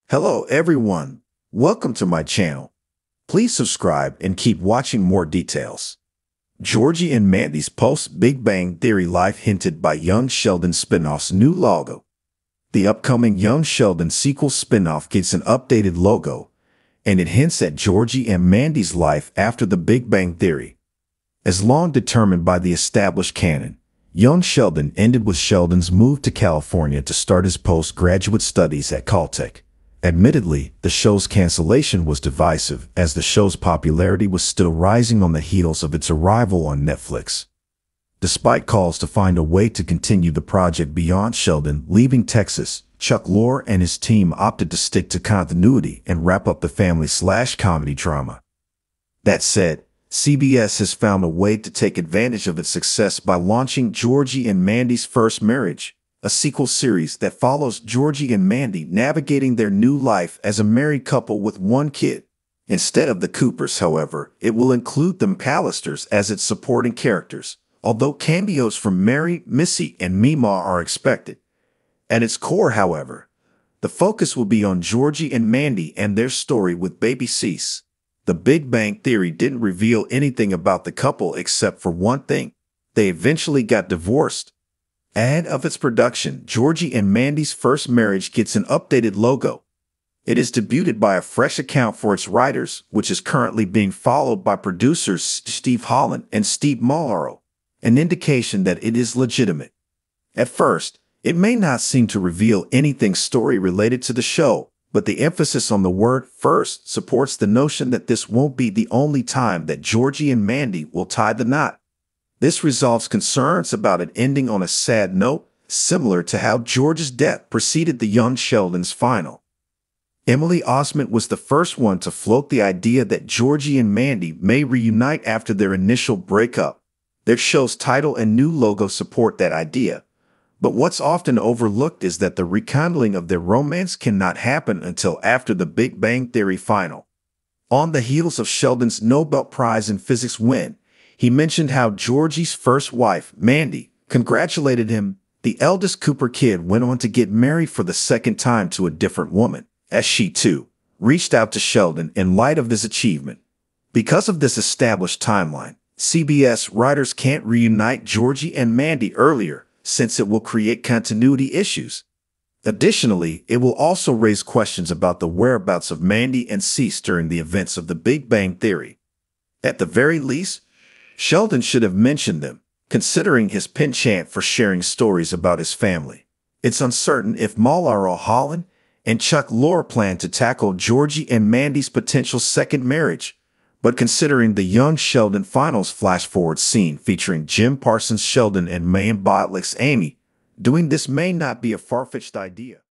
Hello everyone, welcome to my channel. Please subscribe and keep watching more details. Georgie and Mandy's post-Big Bang Theory life hinted by Young Sheldon spinoff's new logo. The upcoming Young Sheldon sequel spinoff gets an updated logo, and it hints at Georgie and Mandy's life after the Big Bang Theory. As long determined by the established canon, Young Sheldon ended with Sheldon's move to California to start his postgraduate studies at Caltech. Admittedly, the show's cancellation was divisive, as the show's popularity was still rising on the heels of its arrival on Netflix. Despite calls to find a way to continue the project beyond Sheldon leaving Texas, Chuck Lorre and his team opted to stick to continuity and wrap up the family-slash-comedy drama. That said, CBS has found a way to take advantage of its success by launching Georgie and Mandy's First Marriage, a sequel series that follows Georgie and Mandy navigating their new life as a married couple with one kid. Instead of the Coopers, however, it will include the McAllisters as its supporting characters, although cameos from Mary, Missy, and Mima are expected. At its core, however, the focus will be on Georgie and Mandy and their story with baby Cease. The Big Bang Theory didn't reveal anything about the couple except for one thing: they eventually got divorced. Ahead of its production, Georgie and Mandy's First Marriage gets an updated logo. It is debuted by a fresh account for its writers, which is currently being followed by producers Steve Holland and Steve Malaro, an indication that it is legitimate. At first, it may not seem to reveal anything story-related to the show, but the emphasis on the word first supports the notion that this won't be the only time that Georgie and Mandy will tie the knot. This resolves concerns about it ending on a sad note, similar to how George's death preceded the Young Sheldon's final. Emily Osment was the first one to float the idea that Georgie and Mandy may reunite after their initial breakup. Their show's title and new logo support that idea, but what's often overlooked is that the rekindling of their romance cannot happen until after the Big Bang Theory final. On the heels of Sheldon's Nobel Prize in Physics win, he mentioned how Georgie's first wife, Mandy, congratulated him. The eldest Cooper kid went on to get married for the second time to a different woman, as she, too, reached out to Sheldon in light of this achievement. Because of this established timeline, CBS writers can't reunite Georgie and Mandy earlier, since it will create continuity issues. Additionally, it will also raise questions about the whereabouts of Mandy and Cease during the events of the Big Bang Theory. At the very least, Sheldon should have mentioned them, considering his penchant for sharing stories about his family. It's uncertain if Malaro, Holland, and Chuck Lorre plan to tackle Georgie and Mandy's potential second marriage, but considering the Young Sheldon finals flash-forward scene featuring Jim Parsons Sheldon and Mayim Bialik's Amy, doing this may not be a far-fetched idea.